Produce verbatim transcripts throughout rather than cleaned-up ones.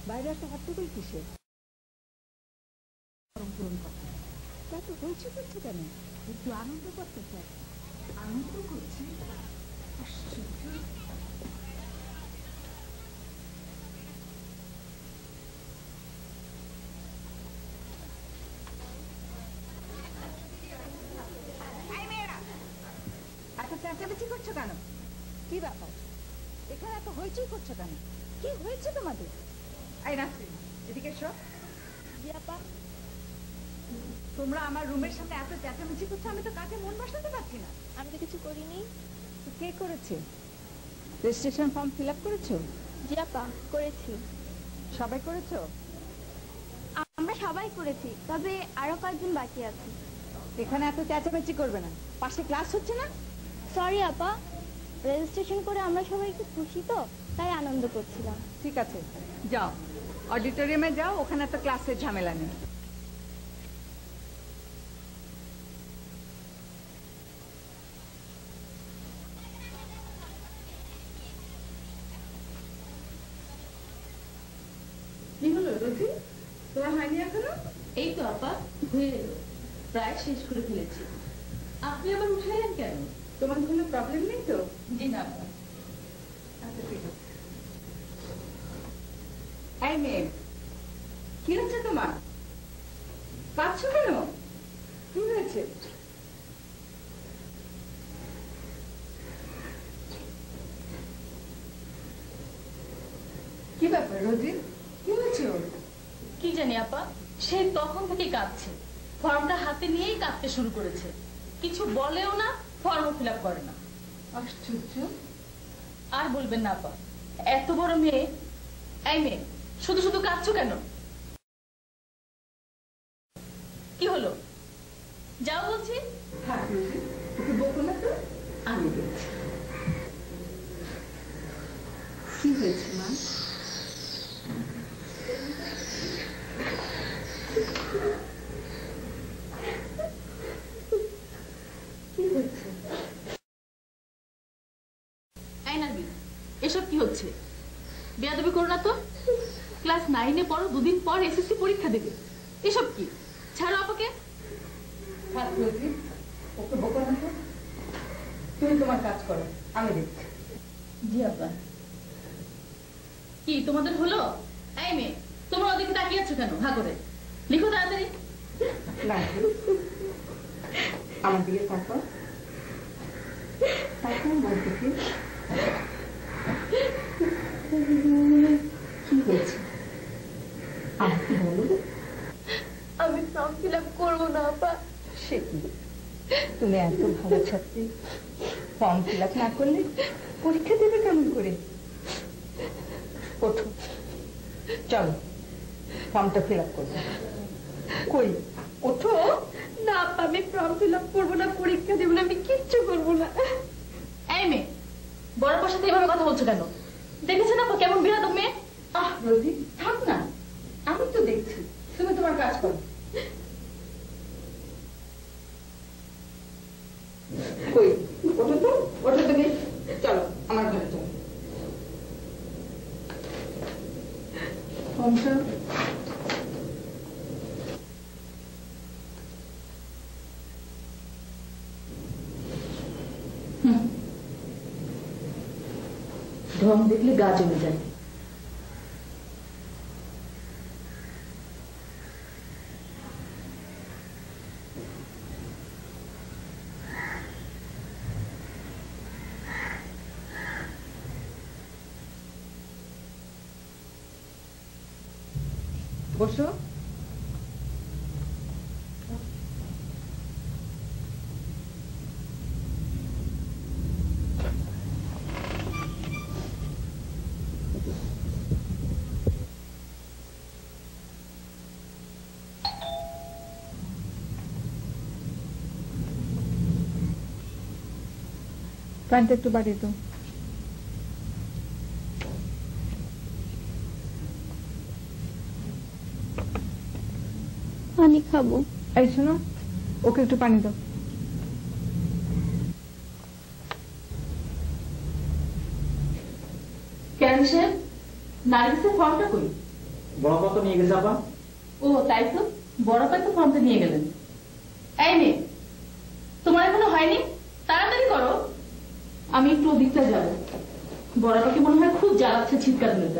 বাইরে একটা হট্টগোল কিসে? পূরণ কথা তা তো হয়েছে করছে কেন? একটু আনন্দ করতে চাই। আনন্দ করছি? আশ্চর্য। এত চেঁচামেচি করছো কেন? কি ব্যাপার? এখানে এত হইচই করছো কেন? কি হয়েছে তোমাদের? এই নাসরিন, এদিকে এসো। জি আপা। তোমরা আমার রুমের সাথে এত চেঁচামেচি করছো, আমি তো কাজে মন বসাতে পারছি না। আমি তো কিছু করিনি। কে করেছে? রেজিস্ট্রেশন ফর্ম ফিল আপ করেছো? জি আপা, করেছি। সবাই করেছো? আমরা সবাই করেছি, তবে আরো কয়েকজন বাকি আছে। এখানে এত চেঁচামেচি করবে না, পাশে ক্লাস হচ্ছে না। সরি আপা, রেজিস্ট্রেশন করে আমরা সবাই একটু খুশি তো, তাই আনন্দ করছিলাম। ঠিক আছে, যাও অডিটোরিয়ামে যাও, ওখানে তো ক্লাসের ঝামেলা নেই। কি হলো রোজি, তোমার হয়নি এখনো? এই তো আপা হয়ে এলো, প্রায় শেষ করে ফেলেছি। আপনি আবার উঠাইলেন কেন? তোমার কোনো প্রবলেম নেই তো? জি না আপা। আচ্ছা ঠিক আছে। এই মেয়ে, কি হচ্ছে তোমার? কাঁদছো কেন? কি হয়েছে? কি ব্যাপার রোজি, কি হয়েছে? কি জানি আপা, সে তখন থেকে কাঁদছে, ফর্মটা হাতে নিয়েই কাঁদতে শুরু করেছে। কিছু বলেও না, ফর্ম ফিল আপ করে না। আশ্চর্য। আর বলবেন না আপা, এত বড় মেয়ে। এই মেয়ে, শুধু শুধু কাঁদছো কেন? কি হলো? যাও বলছি। হ্যাঁ রোজি, একটু বকো না তো, আমি দেখছি। কি হয়েছে মা? কি হয়েছে? এই নাবি, এসব কি হচ্ছে? বেয়াদবি করো না তো। ক্লাস নাইনে পড়ো, দুদিন পর এসএসসি পরীক্ষা দেবে, এসব কি? ছাড়ো আপাকে। থাক রোজি, ওকে বকো না তো, তুমি তোমার কাজ করো, আমি দেখছি। জি আপা। কি তোমাদের হলো? এই মেয়ে, তোমরা ওদিকে তাকিয়ে আছো কেন হা করে? লিখো তাড়াতাড়ি। না আমার দিকে তাকাও, তাকাও বলতে কি? কি হয়েছে আমাকে বলো। আমি ফর্ম ফিল আপ করবো না আপা। সে কি, তুমি এত ভালো ছাত্রী, ফর্ম ফিল আপ না করলে পরীক্ষা দেবে কেমন করে? ওঠো, চলো ফর্মটা ফিল আপ করবো। কই, ওঠো। না আপা, আমি ফর্ম ফিল আপ করবো না, পরীক্ষা দেবো না, আমি কিচ্ছু করবো না। এই মেয়ে, বড় পাশে এইভাবে কথা বলছো কেন? দেখেছেন আপা কেমন বিরাদব মেয়ে? আহ রোজি, থাক না, আমি তো দেখছি, তুমি তোমার কাজ করো। কই, ওঠো তো, ওঠো তুমি, চলো আমার ঘরে চলো। ফর্মটা ঢং দেখলে গা জমে যায়। বসো। ফ্যানটা একটু বাড়িয়ে দাও। পানি খাবো। এই শোনো, ওকে একটু পানি দাও। কেন সাহেব, নার্গিসের ফর্মটা কই? বড় কত নিয়ে গেছে আপা? ও তাই তো, বড় পাই তো ফর্মটা নিয়ে গেলেন। এই মেয়ে, তোমার এখনো হয়নি? তাড়াতাড়ি করো। আমি একটু ওদিকটা যাবো। বড় পাকে মনে হয় খুব জ্বালাচ্ছে ছিটকার মেয়েটা।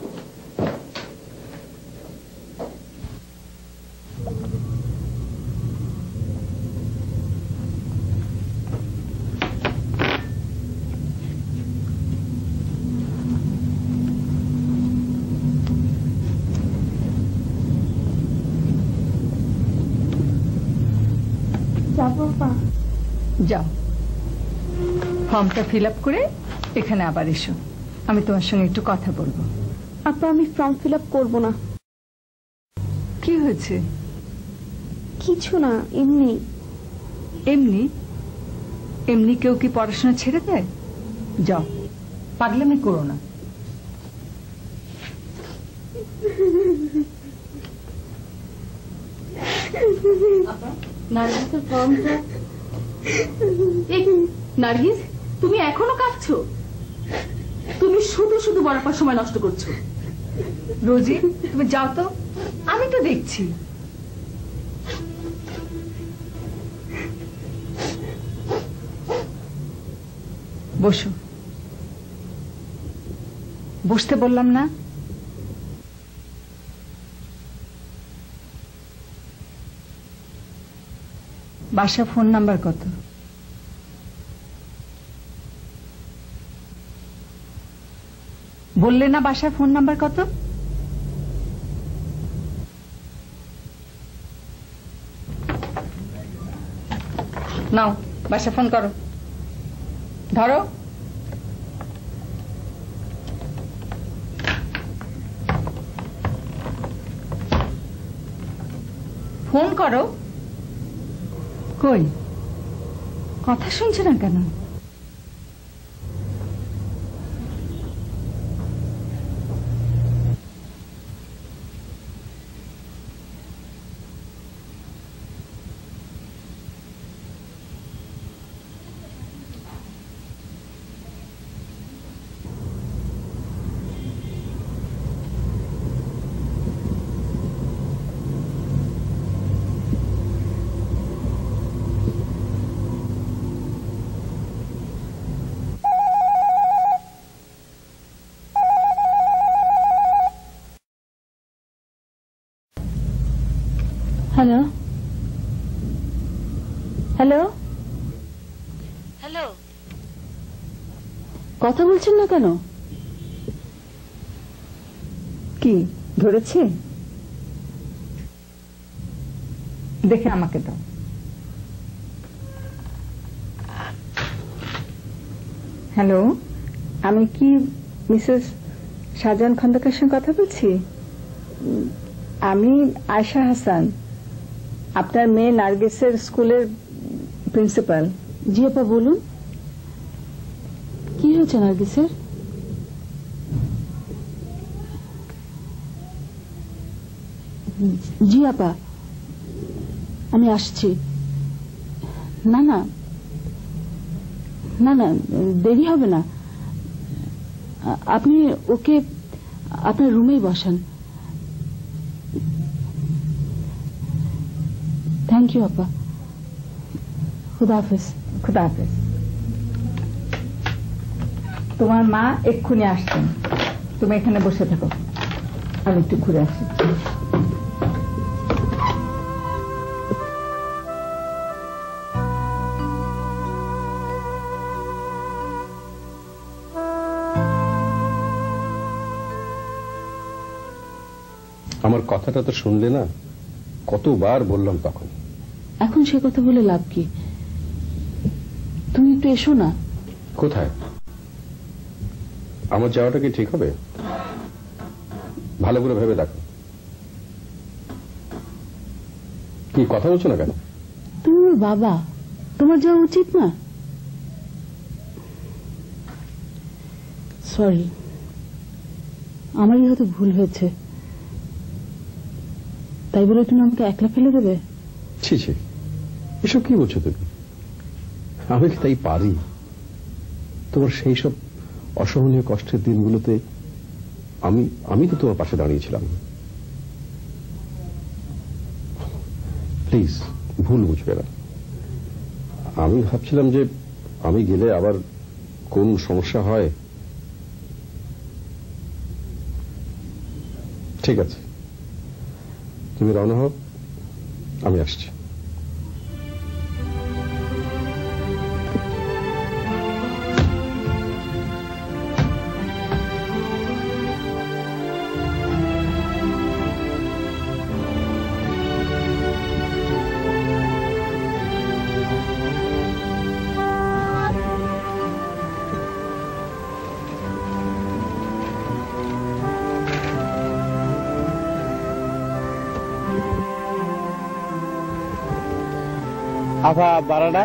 যাও, ফর্মটা ফিল আপ করে এখানে আবার এসো, আমি তোমার সঙ্গে একটু কথা বলবো। আপা আমি ফর্ম ফিল আপ করবো না। কি হয়েছে? কিছু না, এমনি। এমনি? এমনি কেউ কি পড়াশোনা ছেড়ে দেয়? যাও, পাগলামি করো না। নার্গিসের ফর্মটা। নার্গিস, তুমি এখনো কাঁদছো? তুমি শুধু শুধু বড়াপার সময় নষ্ট করছো। রোজি, তুমি যাও তো, আমি তো দেখছি। বসো, বসতে বললাম না? বাসা ফোন নাম্বার কত? বললে না বাসার ফোন নাম্বার কত? নাও, বাসা ফোন করো। ধরো। ফোন করো। কই, কথা শুনছে না কেন? হ্যালো হ্যালো হ্যালো, কথা বলছেন না কেন? কি ধরেছে? দেখে আমাকে দাও। হ্যালো, আমি কি মিসেস শাহজাহান খন্দকার সঙ্গে কথা বলছি? আমি আয়শা হাসান, আপনার মেয়ে নার্গিসের স্কুলের প্রিন্সিপাল। জি আপা, বলুন কি হয়েছে নার্গিসের? জি আপা, আমি আসছি। না না না না দেরি হবে না, আপনি ওকে আপনার রুমেই বসান। থ্যাংক ইউ আপা, খুদা হাফেজ। খুদা হাফেজ। তোমার মা এক্ষুনি আসছেন, তুমি এখানে বসে থাকো, আমি একটু ঘুরে আসি। আমার কথাটা তো শুনলে না? কতবার বললাম তখন। এখন সে কথা বলে লাভ কি? তুমি একটু এসো না। কোথায়? আমার যাওয়াটা কি ঠিক হবে? ভালো করে ভেবে দেখো। কি কথা বলছো না কেন? তুমি বাবা, তোমার যাওয়া উচিত না? সরি, আমারই হয়তো ভুল হয়েছে, তাই বলে তুমি আমাকে একলা ফেলে দেবে? ছি ছি, এসব কি বলছো তুমি? আমি কি তাই পারি? তোমার সেই সব অসহনীয় কষ্টের দিনগুলোতে আমি আমি তো তোমার পাশে দাঁড়িয়েছিলাম। প্লিজ ভুল বুঝবে না। আমি ভাবছিলাম যে আমি গেলে আবার কোন সমস্যা হয়। ঠিক আছে, তুমি রওনা হও, আমি আসছি। আভা বারাডা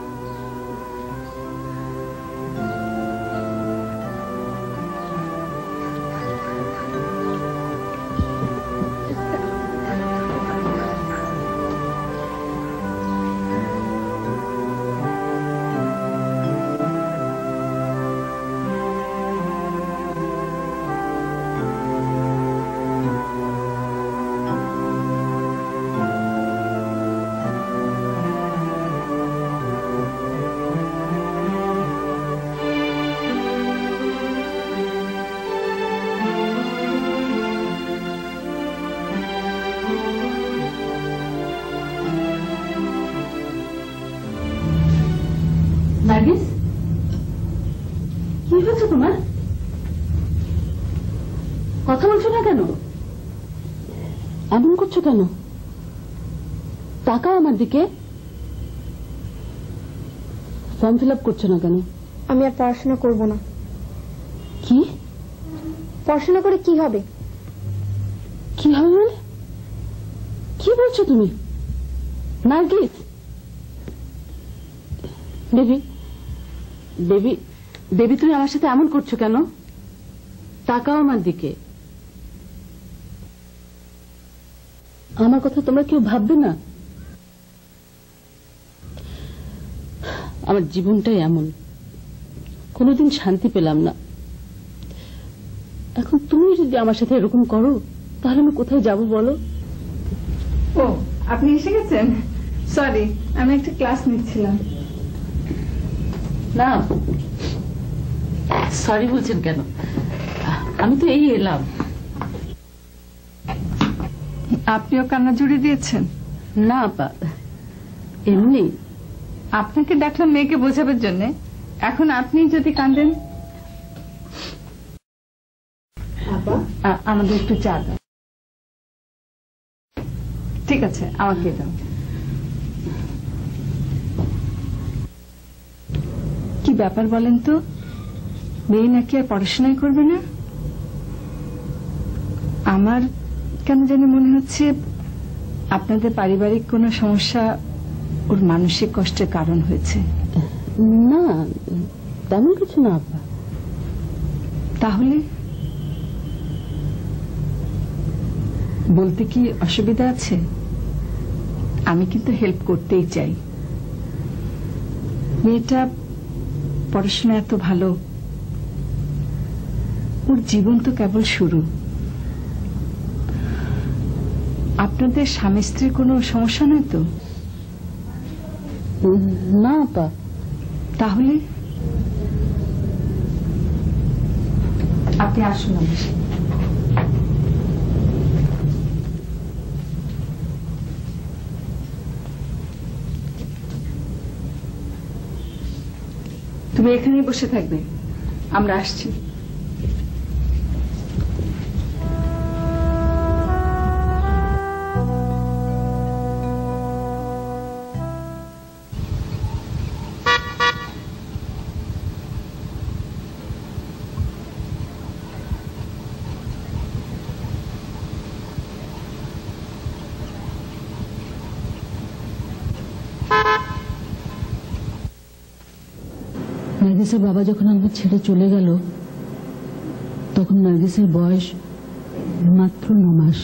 নার্গিস, কি হয়েছে তোমার? কথা বলছো না কেন? এমন করছো কেন? তাকাও আমার দিকে। ফর্ম ফিল আপ করছো না কেন? আমি আর পড়াশোনা করব না। কি পড়াশোনা করে কি হবে? কি হবে মানে? কি বলছো তুমি নার্গিস? বেবি বেবি বেবি তুমি আমার সাথে এমন করছো কেন? তাকাও আমার দিকে। আমার কথা তোমরা কেউ ভাববে না? আমার জীবনটাই এমন, কোনোদিন শান্তি পেলাম না। এখন তুমি যদি আমার সাথে এরকম করো তাহলে আমি কোথায় যাব বলো? ও, আপনি এসে গেছেন? সরি, আমি একটা ক্লাস নিচ্ছিলাম। না, সরি বলছেন কেন? আমি তো এই এলাম। আপনিও কান্না জুড়ে দিয়েছেন? না আপা, এমনি। আপনাকে ডাকলাম মেয়েকে বোঝাবার জন্য, এখন আপনি যদি কাঁদেন। আ- আমাদের একটু চা দাও। ঠিক আছে, আমাকে দাও। কি ব্যাপার বলেন তো? মেয়ে নাকি আর পড়াশোনাই করবে না? আমার কেন জানি মনে হচ্ছে আপনাদের পারিবারিক কোনো সমস্যা ওর মানসিক কষ্টের কারণ হয়েছে। না, তেমন কিছু না আপা। তাহলে বলতে কি অসুবিধা আছে? আমি কিন্তু হেল্প করতেই চাই। মেয়েটা পড়াশোনা এত ভালো, ওর জীবন তো কেবল শুরু। আপনাদের স্বামী স্ত্রীর কোনো সমস্যা নয় তো? না আপা। তাহলে আপনি আসুন আমার সাথে। তুমি এখানেই বসে থাকবে, আমরা আসছি। নার্গিসের বাবা যখন আমাকে ছেড়ে চলে গেল তখন নার্গিসের বয়স মাত্র ন মাস।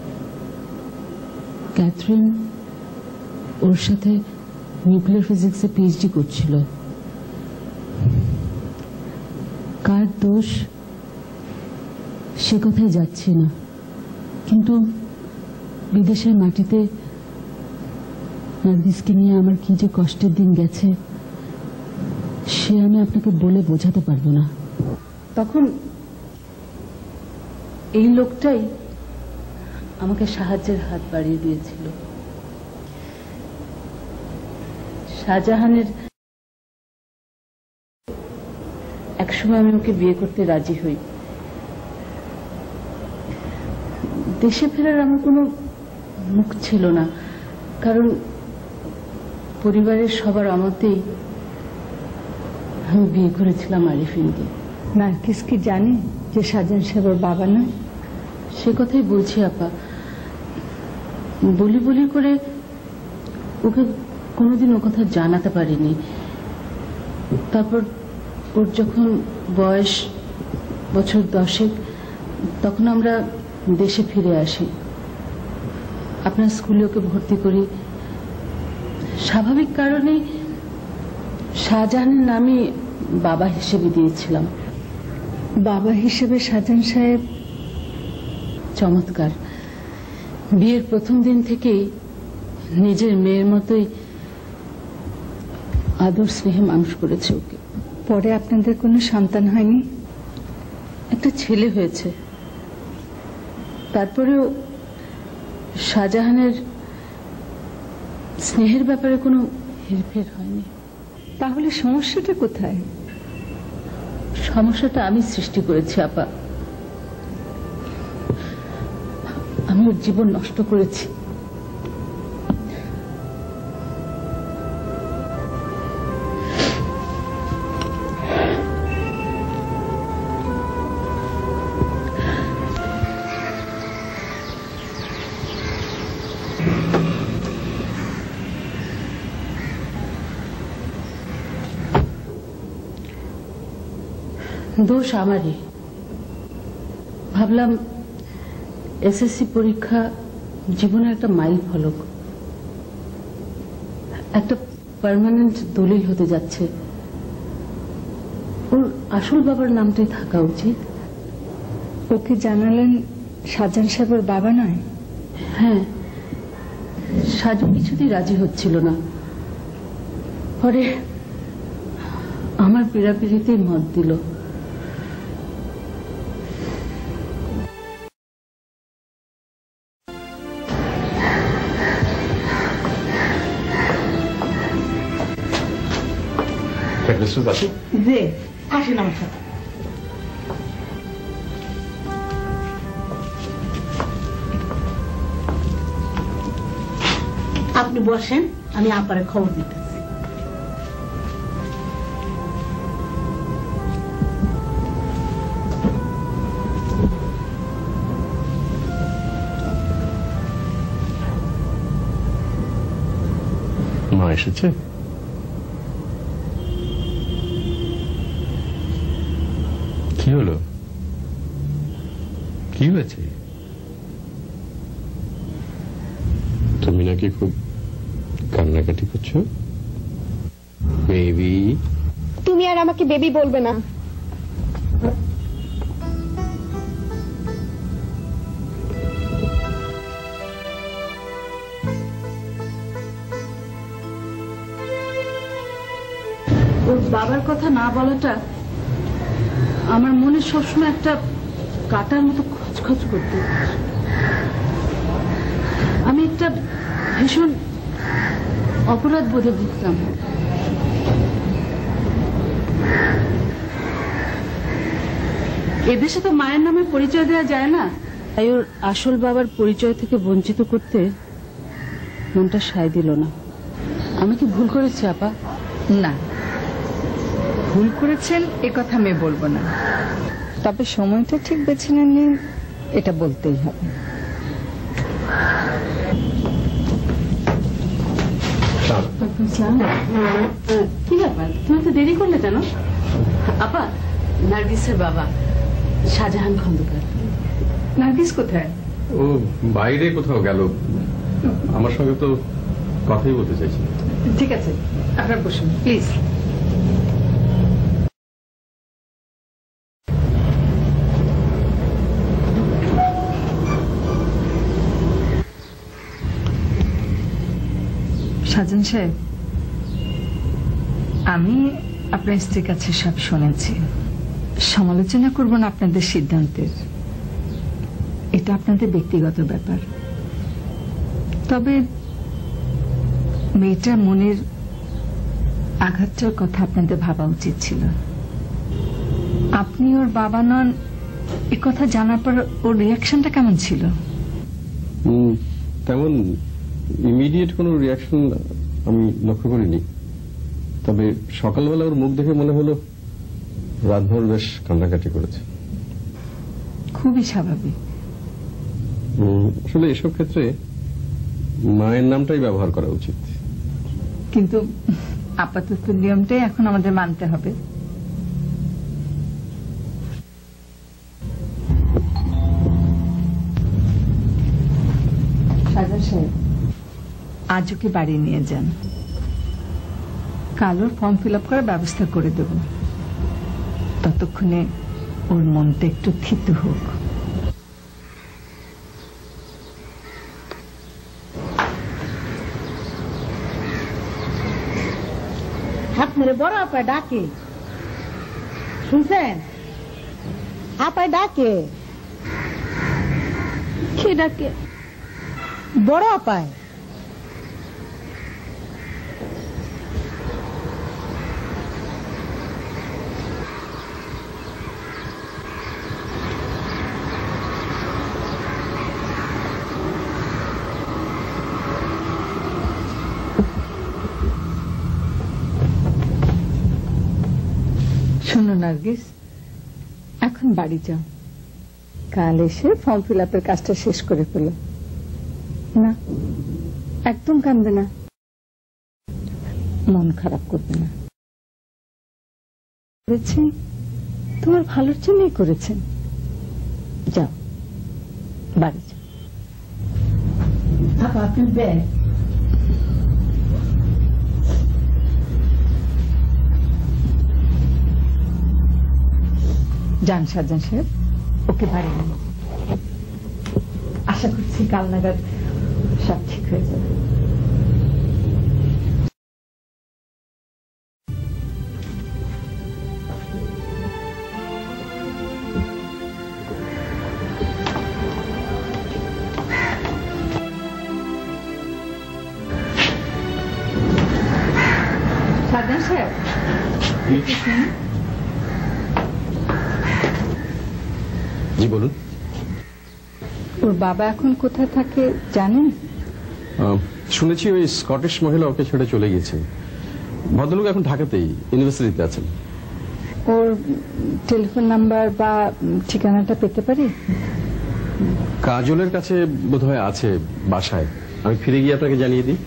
ক্যাথরিন ওর সাথে নিউক্লিয়ার ফিজিক্সে পিএইচডি করছিল। কার দোষ সে কথাই যাচ্ছে না, কিন্তু বিদেশের মাটিতে নার্গিসকে নিয়ে আমার কি যে কষ্টের দিন গেছে সে আমি আপনাকে বলে বোঝাতে পারবো না। তখন এই লোকটাই আমাকে সাহায্যের হাত বাড়িয়ে দিয়েছিল। শাহজাহানের একসময় আমি ওকে বিয়ে করতে রাজি হই। দেশে ফেরার আমার কোনো মুখ ছিল না, কারণ পরিবারের সবার আমতেই আমি বিয়ে করেছিলাম আরিফিনকে। নার্গিস কি জানে যে শাহজাহান সাহেব ওর বাবা নয়? সে কথাই বলছি আপা, বলি বলি করে ওকে কোনোদিন ও কথা জানাতে পারিনি। তারপর ওর যখন বয়স বছর দশেক তখন আমরা দেশে ফিরে আসি, আপনার স্কুলে ওকে ভর্তি করি। স্বাভাবিক কারণেই শাহজাহানের নামই বাবা হিসেবে দিয়েছিলাম। বাবা হিসেবে শাহজাহান সাহেব চমৎকার। বিয়ের প্রথম দিন থেকেই নিজের মেয়ের মতোই আদর স্নেহে মানুষ করেছে ওকে। পরে আপনাদের কোনো সন্তান হয়নি? একটা ছেলে হয়েছে, তারপরেও শাহজাহানের স্নেহের ব্যাপারে কোনো হেরফের হয়নি। তাহলে সমস্যাটা কোথায়? সমস্যাটা আমি সৃষ্টি করেছি আপা। আমি ওর জীবন নষ্ট করেছি। দোষ আমারই। ভাবলাম এসএসসি পরীক্ষা জীবনের একটা মাইল ফলক, একটা পার্মানেন্ট দলিল হতে যাচ্ছে। ওর আসল বাবার নামটাই থাকা উচিত। ওকে জানালেন শাহজাহান সাহেব ওর বাবা নয়? হ্যাঁ, সাজু কিছুতেই রাজি হচ্ছিল না। পরে আমার পীড়াপিড়িতেই মত দিল। যে আসেন আমার সাথে। আপনি বসেন, আমি আপারে খবর দিতেছি। মা এসেছে? কি হলো? কি হয়েছে? তুমি নাকি খুব কান্নাকাটি করছো? বেবি, তুমি আর আমাকে বেবি বলবে না। ওর বাবার কথা না বলাটা আমার মনে সবসময় একটা কাটার মতো খচখচ করত। আমি একটা ভীষণ অপরাধ বোধে ভুগতাম। এদেশে তো মায়ের নামে পরিচয় দেওয়া যায় না, তাই ওর আসল বাবার পরিচয় থেকে বঞ্চিত করতে মনটা সায় দিল না। আমি কি ভুল করেছি আপা? না, ভুল করেছেন এ কথা আমি বলবো না, তবে সময়টা ঠিক বেছে নেননি এটা বলতেই হবে। কি ব্যাপার, তুমি তো দেরি করলে কেন? আপা, নার্গিসের বাবা শাহজাহান খন্দকার। নার্গিস কোথায়? ও বাইরে কোথাও গেল, আমার সঙ্গে তো কথাই বলতে চাইছি। ঠিক আছে, আপনারা বসুন প্লিজ। সাজন সাহেব, আমি আপনার স্ত্রীর কাছে সব শুনেছি। সমালোচনা করব না আপনাদের সিদ্ধান্তের, এটা আপনাদের ব্যক্তিগত ব্যাপার। তবে মেয়েটার মনের আঘাতটার কথা আপনাদের ভাবা উচিত ছিল। আপনি ওর বাবা নন এ কথা জানার পর ওর রিয়াকশনটা কেমন ছিল? হুম, তেমন ইমিডিয়েট কোনো রিয়াকশন আমি লক্ষ্য করিনি। তবে সকালবেলা ওর মুখ দেখে মনে হলো রাতভর বেশ কান্নাকাটি করেছে। খুবই স্বাভাবিক। হুম, আসলে এসব ক্ষেত্রে মায়ের নামটাই ব্যবহার করা উচিত। কিন্তু আপাতত নিয়মটাই এখন আমাদের মানতে হবে। সাজা সাহেব, আজ ওকে বাড়ি নিয়ে যান, কাল ওর ফর্ম ফিল আপ করার ব্যবস্থা করে দেব। ততক্ষণে ওর মনটা একটু থিত হোক। আপনারে বড় আপা ডাকে, শুনছেন? আপায় ডাকে। কে ডাকে? বড় আপায়। শোনো নার্গিস, এখন বাড়ি যাও, কাল এসে ফর্ম ফিল আপের কাজটা শেষ করে ফেলো। না, একদম কাঁদবে না, মন খারাপ করবে না। করেছি তোমার ভালোর জন্যই করেছেন। যাও, বাড়ি যাও। আপা আপনি ব্যাগ। যান সাজান সাহেব, ওকে বাড়ি নিন। আশা করছি কাল নাগাদ সব ঠিক হয়ে যাবে। সাজান সাহেব, জি বলুন। ওর বাবা এখন কোথায় থাকে জানেন? আহ, শুনেছি ওই স্কটিশ মহিলা ওকে ছেড়ে চলে গেছে। ভদ্রলোক এখন ঢাকাতেই ইউনিভার্সিটিতে আছেন। ওর টেলিফোন নাম্বার বা ঠিকানাটা পেতে পারি? কাজলের কাছে বোধহয় আছে বাসায়। আমি ফিরে গিয়ে আপনাকে জানিয়ে দিই।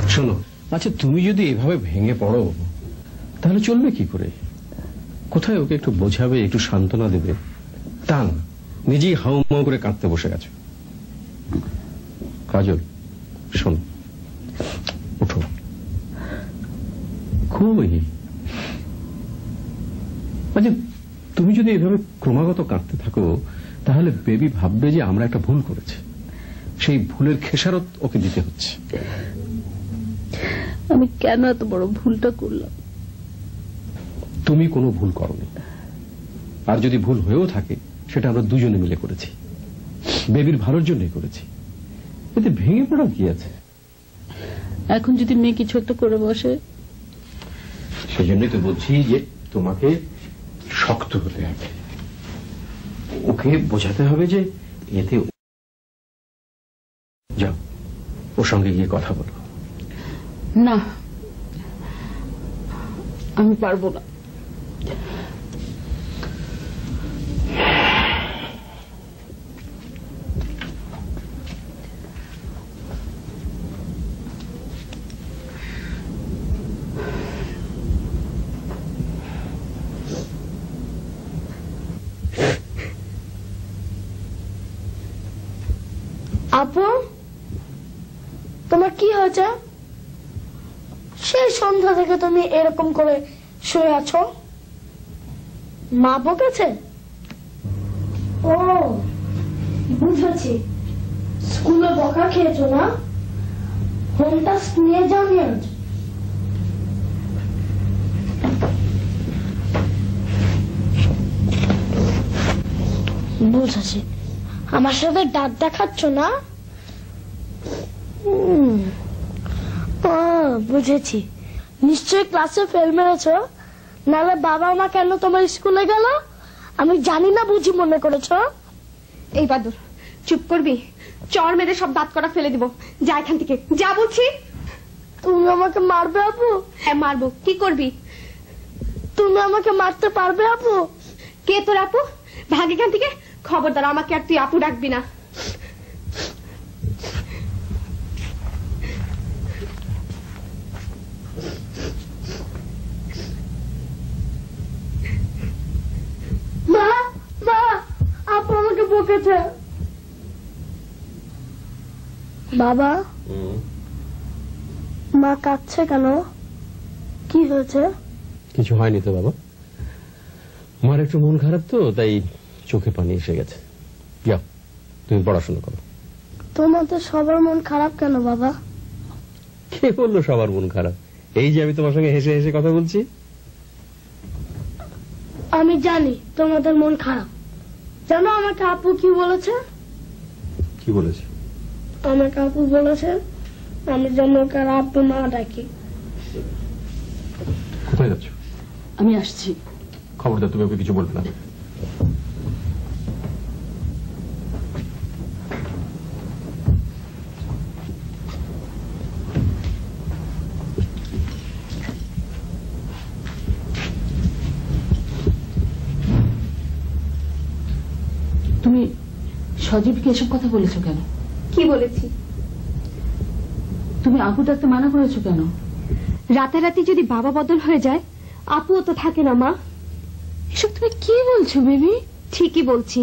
শোনো, আচ্ছা তুমি যদি এভাবে ভেঙে পড়ো তাহলে চলবে কি করে? কোথায় ওকে একটু বোঝাবে, একটু সান্ত্বনা দেবে? তা না, নিজেই হাউমাউ করে কাঁদতে বসে গেছে। কাজল শোন, উঠো। কই? আচ্ছা তুমি যদি এভাবে ক্রমাগত কাঁদতে থাকো তাহলে বেবি ভাববে যে আমরা একটা ভুল করেছি, সেই ভুলের খেসারত ওকে দিতে হচ্ছে। আমি কেন এত বড় ভুলটা করলাম? তুমি কোনো ভুল করোনি, আর যদি ভুল হয়েও থাকে সেটা আমরা দুজনে মিলে করেছি, বেবির ভালোর জন্যই করেছি। এতে ভেঙে পড়ার কি আছে? এখন যদি মেয়ে কিছু একটা করে বসে? সেজন্যই তো বলছি যে তোমাকে শক্ত হতে হবে, ওকে বোঝাতে হবে যে এতে। যাও ওর সঙ্গে গিয়ে কথা বলো। না, আমি পারবো না। আপু, তোমার কি হয়েছে? সেই সন্ধ্যা থেকে তুমি এরকম করে শুয়ে আছো। মা বকেছে? ও বুঝেছি, স্কুলে বকা খেয়েছো না? হোম টাস্ক নিয়ে যাও নিয়ে আজ। বুঝেছি, আমার সাথে দাঁত দেখাচ্ছ না? ও বুঝেছি, নিশ্চয়ই ক্লাসে ফেল মেরেছো, নাহলে বাবা মা কেন তোমার স্কুলে গেল আমি জানি না বুঝি মনে করেছো? এই বাদুর, চুপ করবি? চর মেরে সব দাঁত করা ফেলে দিব। যা এখান থেকে, যা বলছি। তুমি আমাকে মারবে আপু? হ্যাঁ মারবো, কি করবি? তুমি আমাকে মারতে পারবে আপু? কে তোর আপু? ভাগ এখান থেকে, খবরদার আমাকে আর তুই আপু ডাকবি না। মা, মা, আপু আমাকে বকেছে। বাবা, মা কাঁদছে কেন? কি হয়েছে? কিছু হয়নি তো বাবা, আমার একটু মন খারাপ তো তাই চোখে পানি এসে গেছে। যাও তুমি পড়াশোনা করো। তোমাদের সবার মন খারাপ কেন বাবা? কে বললো সবার মন খারাপ? এই যে আমি তোমার সঙ্গে হেসে হেসে কথা বলছি। আমি জানি তোমাদের মন খারাপ। জানো আমাকে আপু কি বলেছে? কি বলেছে? আমাকে আপু বলেছে আমি যেন ওকে আর আপু না ডাকি। কোথায় যাচ্ছ? আমি আসছি। খবরদার তুমি ওকে কিছু বলবে না। তুমি সজীবকে এসব কথা বলেছো কেন? কি বলেছি? তুমি আপু ডাকতে মানা করেছো কেন? রাতারাতি যদি বাবা বদল হয়ে যায়, আপুও তো থাকে না মা। এসব তুমি কি বলছো বেবি? ঠিকই বলছি।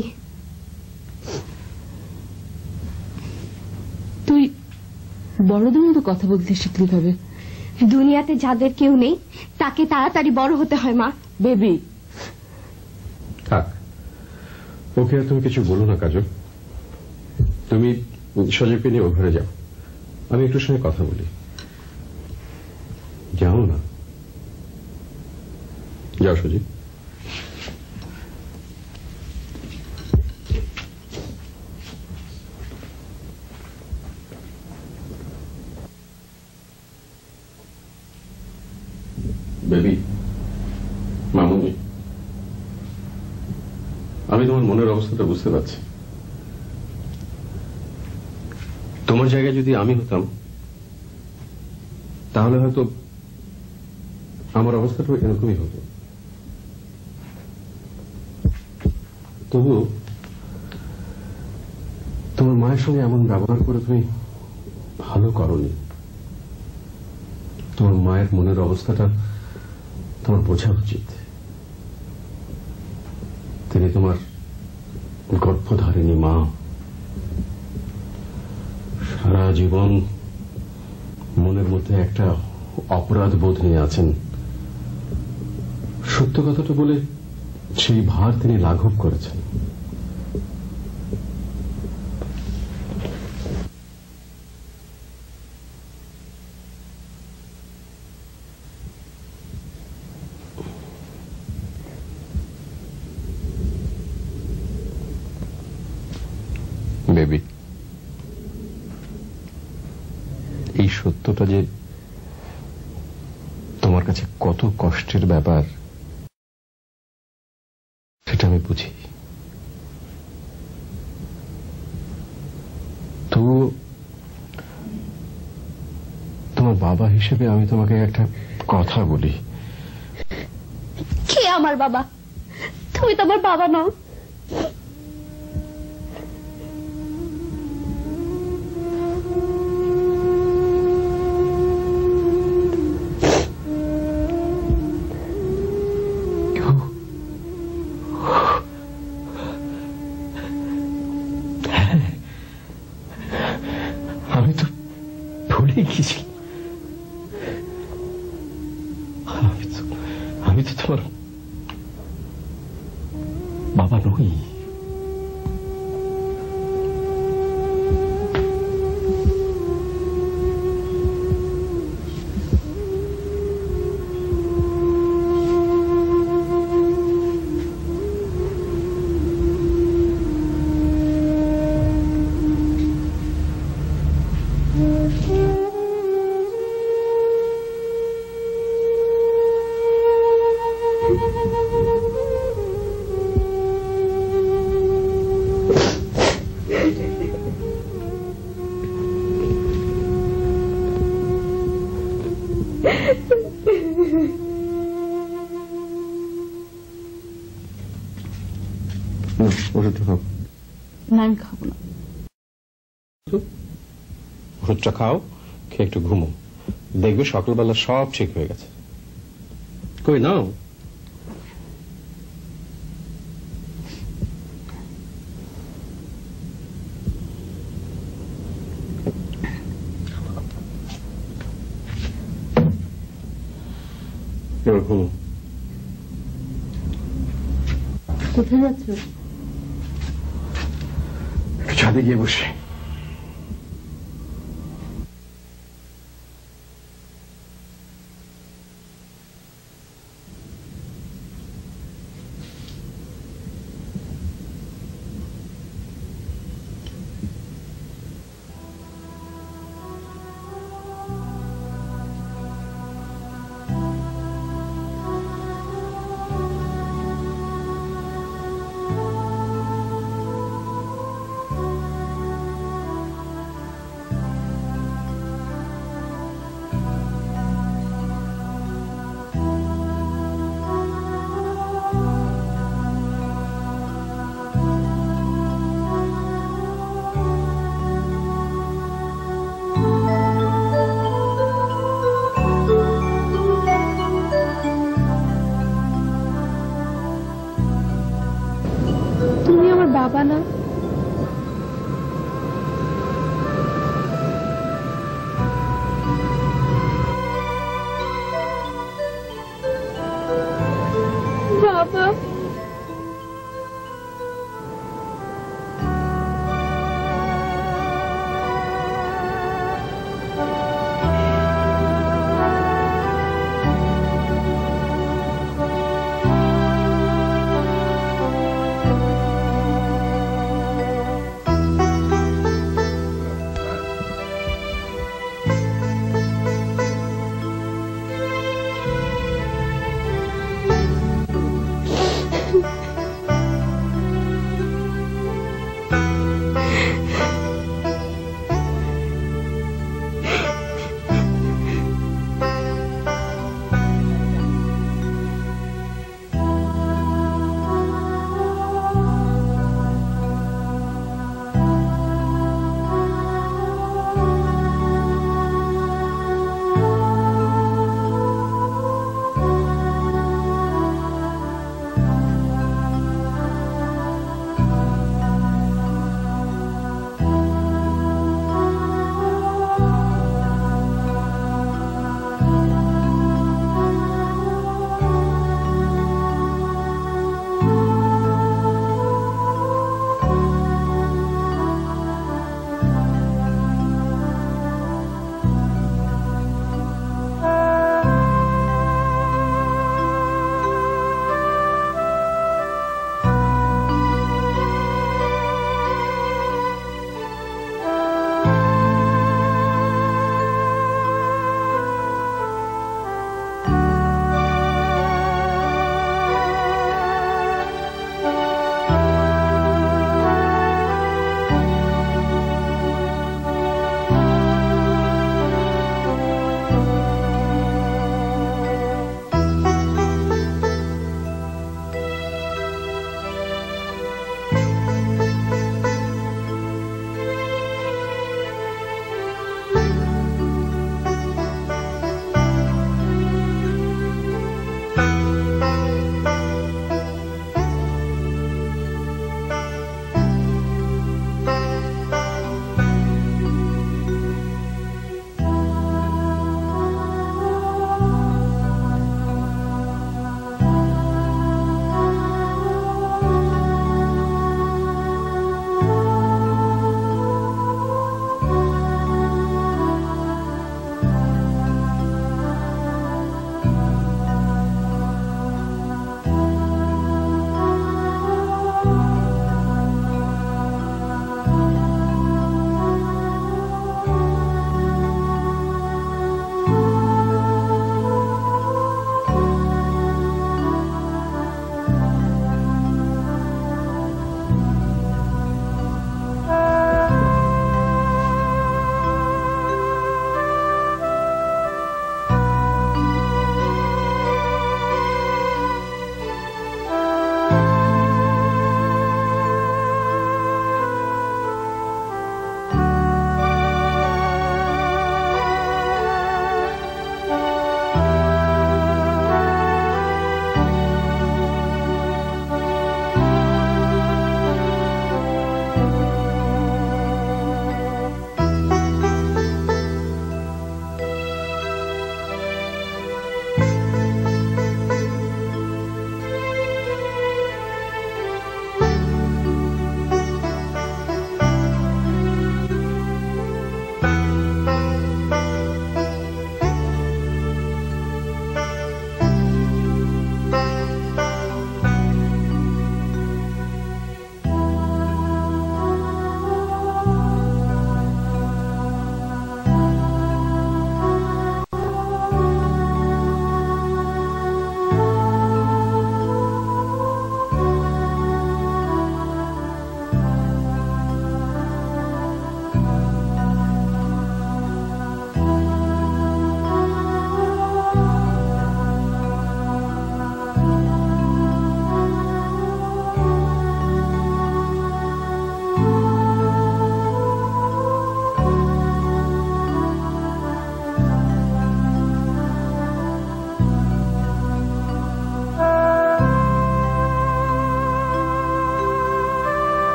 তুই বড়দের মতো কথা বলতে শিখলি তবে। দুনিয়াতে যাদের কেউ নেই তাকে তাড়াতাড়ি বড় হতে হয় মা। বেবি থাক, ওকে আর তুমি কিছু বলো না কাজল। তুমি সজীবকে নিয়ে ও ঘরে যাও, আমি একটু সঙ্গে কথা বলি। যাও না, যাও সজীব। বেবি, মামুনি, আমি তোমার মনের অবস্থাটা বুঝতে পারছি। তোমার জায়গায় যদি আমি হতাম তাহলে হয়তো আমার অবস্থাটা এরকমই হতো। তবু তোমার মায়ের সঙ্গে এমন ব্যবহার করে তুমি ভালো করনি। তোমার মায়ের মনের অবস্থাটা তোমার বোঝা উচিত। তিনি তোমার গর্ভধারিণী মা, সারা জীবন মনের মধ্যে একটা অপরাধ বোধ নিয়ে আছেন। সত্য কথাটা বলে সেই ভার তিনি লাঘব করেছেন। বেবি, এই সত্যটা যে তোমার কাছে কত কষ্টের ব্যাপার সেটা আমি বুঝি। তো তোমার বাবা হিসেবে আমি তোমাকে একটা কথা বলি। কে আমার বাবা? তুমি তো আমার বাবা নও। আমি তো ভুলে গেছি, আমি তো আমি তো তোমার বাবা নই। ওষুধটা খাও। না, আমি খাবো না। ওষুধটা খাও, খেয়ে একটু ঘুমো, দেখবে সকালবেলা সব ঠিক হয়ে গেছে। কই নাও। এবার ঘুমো। কোথায় যাচ্ছ? ছাদে গিয়ে বসে।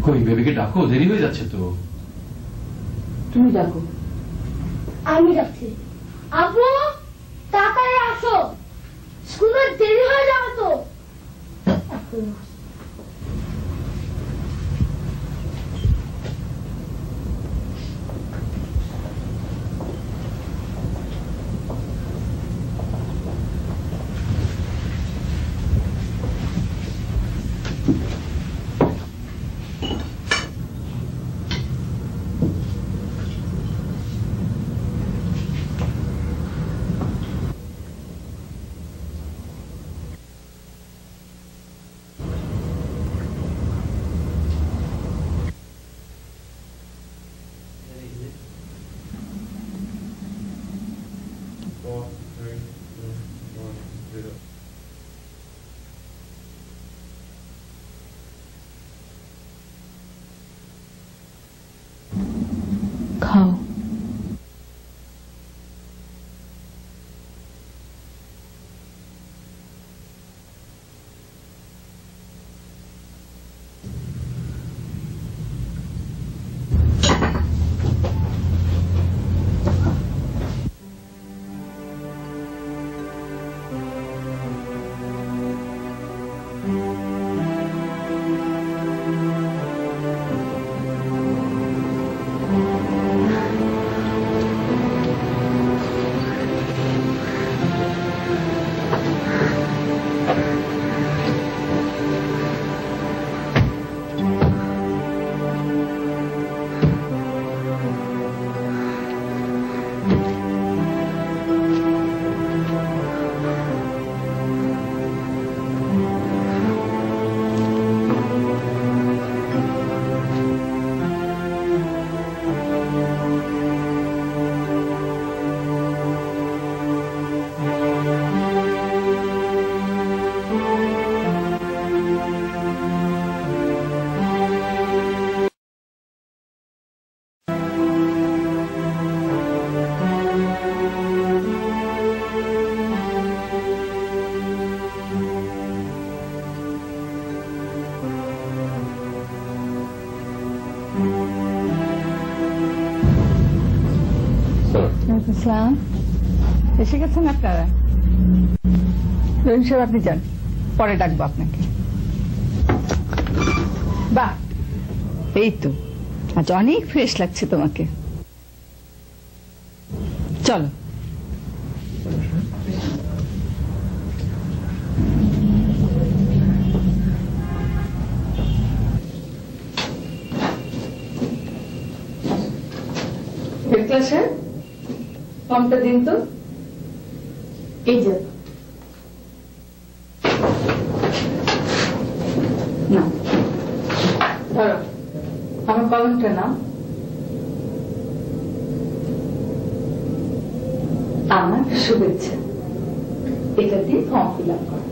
কই বেবিকে ডাকো, দেরি হয়ে যাচ্ছে তো। তুমি ডাকো। আমি যাচ্ছি। আপু তাড়াতাড়ি আসো, স্কুলে দেরি হয়ে যাবে তো। খাও। ইসলাম এসে গেছেন আপনারা? রহিম সাহেব আপনি যান, পরে ডাকবো আপনাকে। বাহ, এই তো আজ অনেক ফ্রেশ লাগছে তোমাকে। চলো। ক্লাসে ফর্মটা দিন তো। এই যে না, ধরো আমার কলমটা নাও। আমার শুভেচ্ছা, এটা দিয়ে ফর্ম ফিল আপ করো।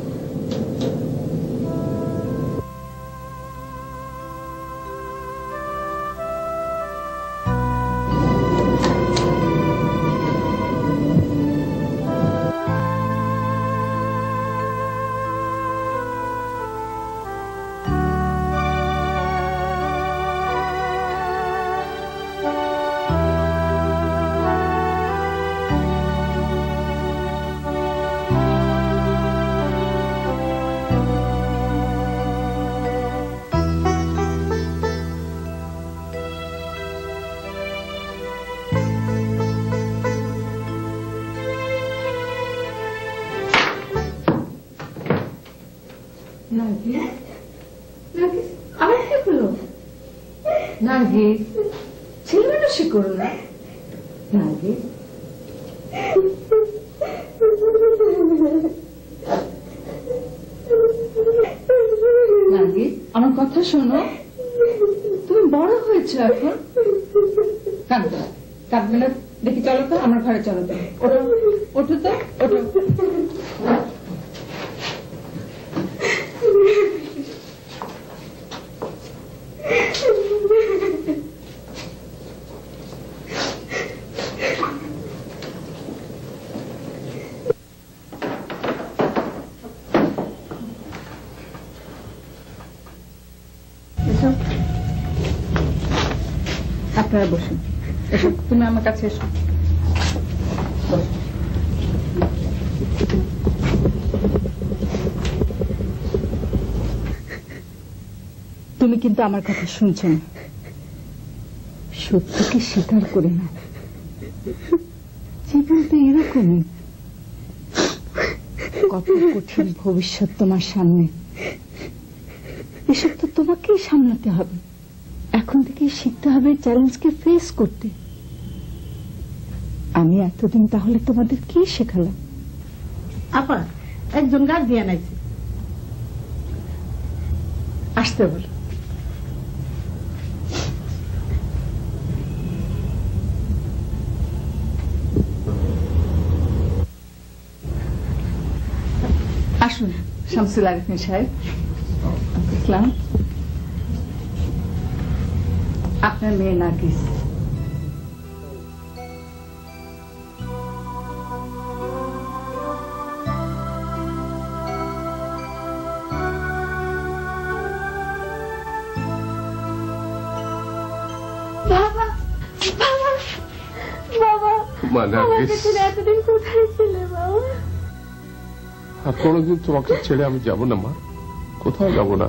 আমার কি হলো? নার্গিস, ছেলেমেয়েটা করো না। নার্গিস, নার্গিস আমার কথা শোনো, তুমি বড় হয়েছো এখন। কাঁদবে না, কাঁদবে না, দেখি চলো তো আমার ঘরে, চলো তো, ওঠো ওঠো তো, ওঠো। আপনারা বসুন। এসো, তুমি আমার কাছে এসো। তুমি কিন্তু আমার কথা শুনছো না, সত্যকে স্বীকার করে না। জীবন তো এরকমই, কত কঠিন ভবিষ্যৎ তোমার সামনে, এসব তো তোমাকেই সামলাতে হবে। এখন থেকেই শিখতে হবে চ্যালেঞ্জকে ফেস করতে। আমি এতদিন তাহলে তোমাদের কি শেখালাম? আপা একজন গার্ডিয়ান আছে, আসতে বলো। আসুন শামসুল আরিফিন সাহেব। ইসলাম, আপনার মেয়ে নার্গিস। বাবা বাবা বাবা মা নার্গিস, আমাকে ছেড়ে এতদিন কোথায় ছিলে বাবা? আর কোনোদিন তোমাকে ছেড়ে আমি যাব না মা, কোথাও যাব না।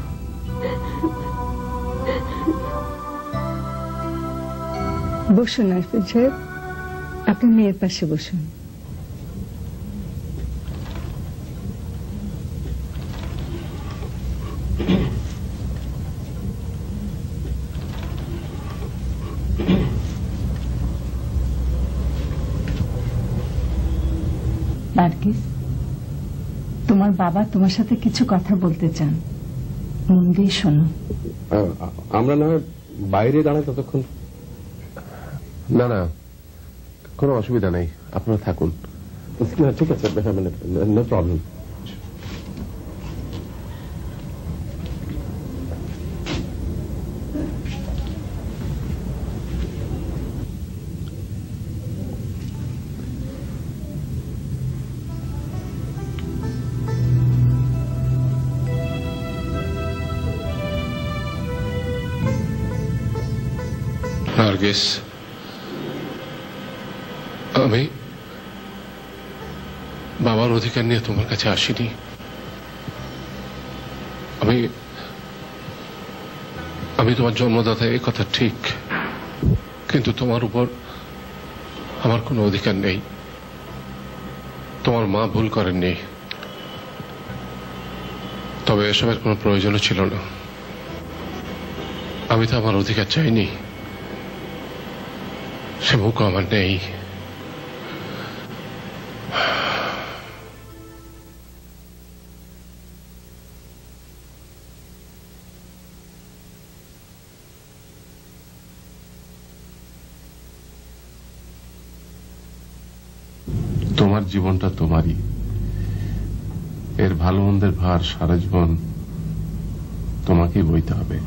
বসুন আরিফিন সাহেব, আপনার মেয়ের পাশে বসুন। নার্গিস, তোমার বাবা তোমার সাথে কিছু কথা বলতে চান, মন দিয়ে শোনো। আমরা না বাইরে দাঁড়াই ততক্ষণ? না না, কোনো অসুবিধা নেই, আপনারা থাকুন। ঠিক আছে, নো প্রবলেম। নার্গিস, আমি বাবার অধিকার নিয়ে তোমার কাছে আসিনি। আমি আমি তোমার জন্মদাতা, এই কথা ঠিক, কিন্তু তোমার উপর আমার কোনো অধিকার নেই। তোমার মা ভুল করেননি, তবে এসবের কোনো প্রয়োজনও ছিল না। আমি তো আমার অধিকার চাইনি, সে মুখ আমার নেই। তোমার জীবনটা তোমারই, এর ভালো মন্দের ভার সারা জীবন তোমাকেই বইতে হবে।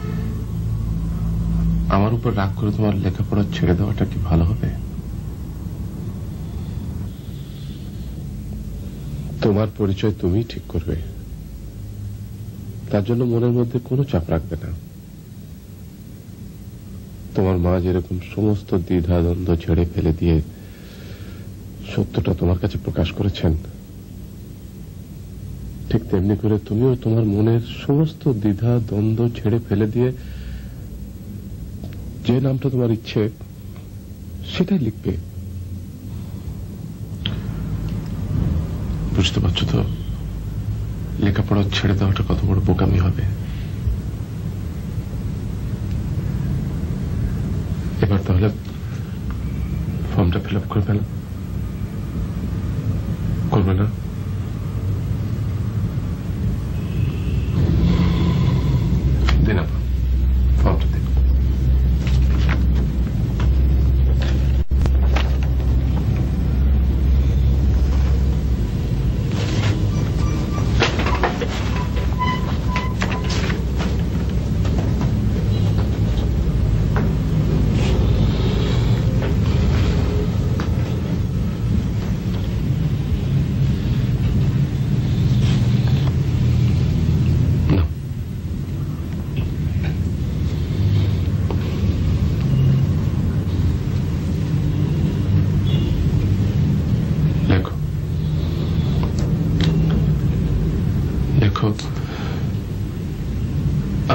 আমার উপর রাগ করে তোমার লেখাপড়া ছেড়ে দেওয়াটা কি ভালো হবে? তোমার পরিচয় তুমি ঠিক করবে, তার জন্য মনের মধ্যে কোনো চাপ রাখবে না। তোমার মা যেরকম সমস্ত দ্বিধা দ্বন্দ্ব ছেড়ে ফেলে দিয়ে সত্যটা তোমার কাছে প্রকাশ করেছেন, ঠিক তেমনি করে তুমিও তোমার মনের সমস্ত দ্বিধা দ্বন্দ্ব ছেড়ে ফেলে দিয়ে যে নামটা তোমার ইচ্ছে সেটাই লিখবে। বুঝতে পারছো তো লেখাপড়া ছেড়ে দেওয়াটা কত বড় বোকামি হবে? এবার তাহলে ফর্মটা ফিল আপ করবে না? করবে না? দিন ফর্মটা দিন।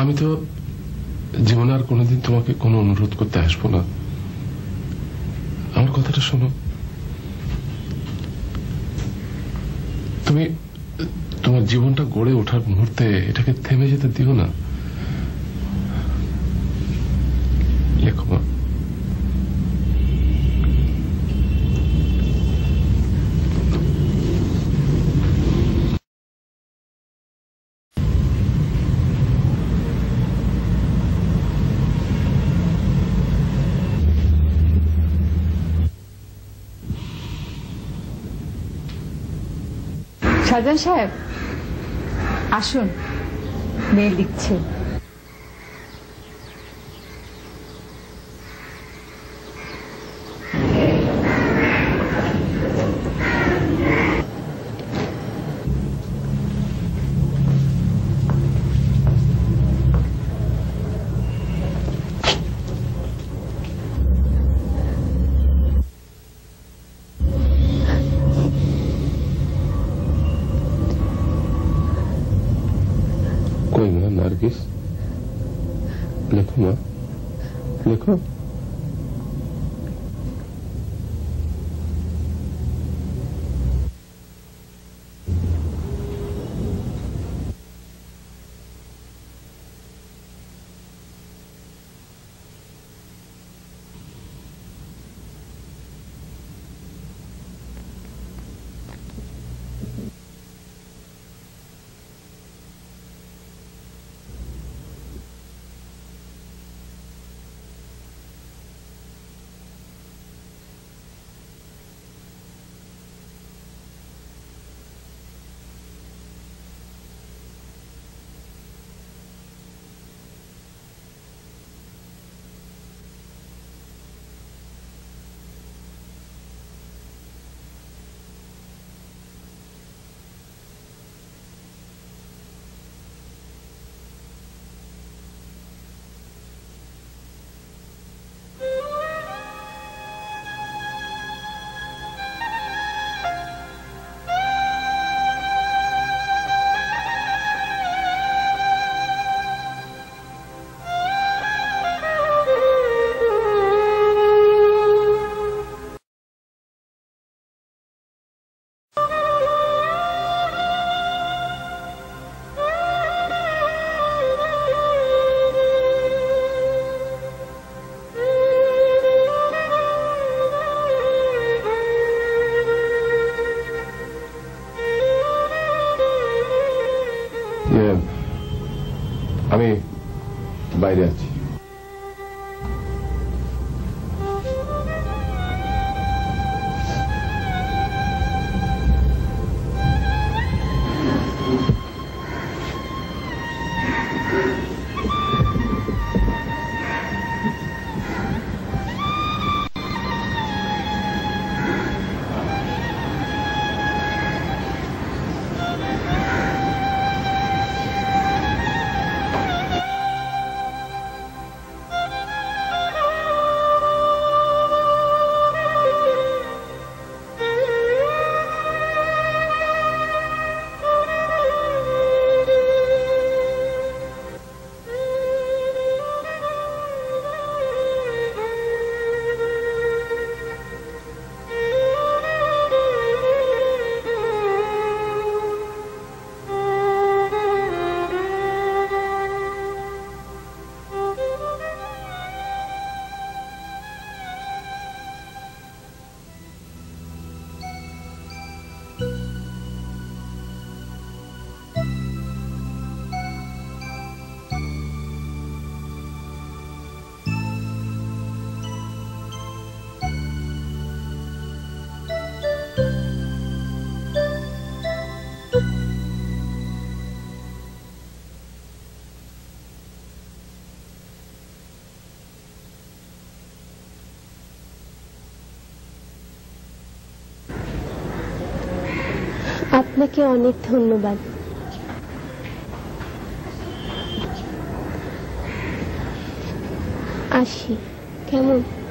আমি তো জীবনে আর কোনোদিন তোমাকে কোনো অনুরোধ করতে আসবো না। আমার কথাটা শোনো, তুমি তোমার জীবনটা গড়ে ওঠার মুহূর্তে এটাকে থেমে যেতে দিও না। লেখো মা। শাহজাহান সাহেব আসুন, মেয়ে লিখছে। कोई मां नारगिस, लिखो मां, लिखो। আমি বাইরে আছি। আপনাকে অনেক ধন্যবাদ। আসি, কেমন?